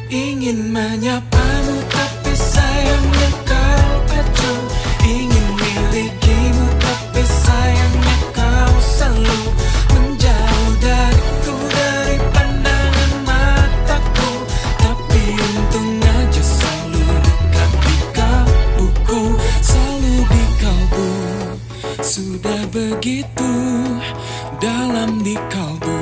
Ingin menyapamu tapi sayangnya kau acuh. Ingin milikimu tapi sayangnya kau selalu menjauh dariku, dari pandangan mataku. Tapi untung aja selalu dekat di kalbuku, selalu di kalbu. Sudah begitu dalam di kalbu.